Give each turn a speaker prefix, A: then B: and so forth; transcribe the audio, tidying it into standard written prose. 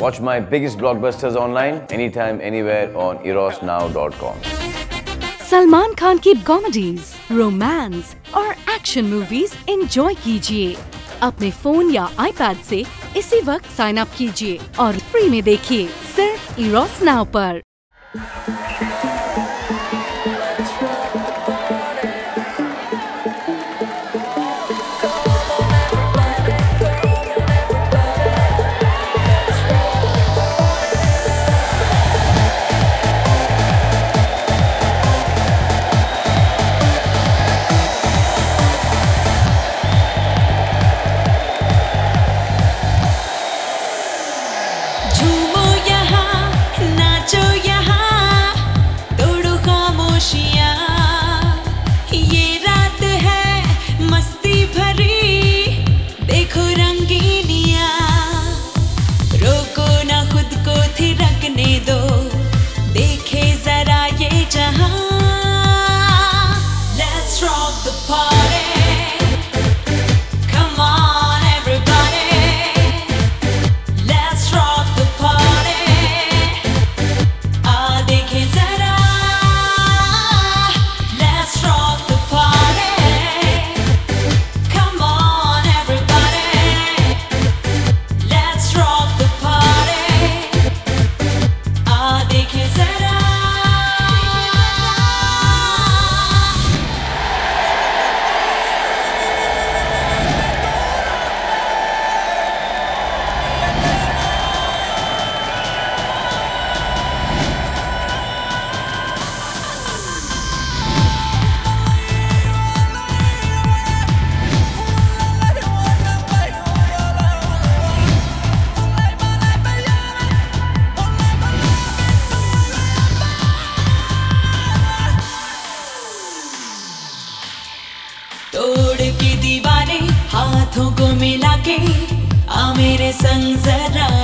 A: Watch my biggest blockbusters online, anytime, anywhere on erosnow.com.
B: Salman Khan की comedies, romance और action movies enjoy कीजिए अपने phone या आईपैड से इसी वक्त साइन अप कीजिए और फ्री में देखिए सिर्फ इरोस नाउ पर।
C: तोड़ के दीवारें हाथों को मिला के आ मेरे संग जरा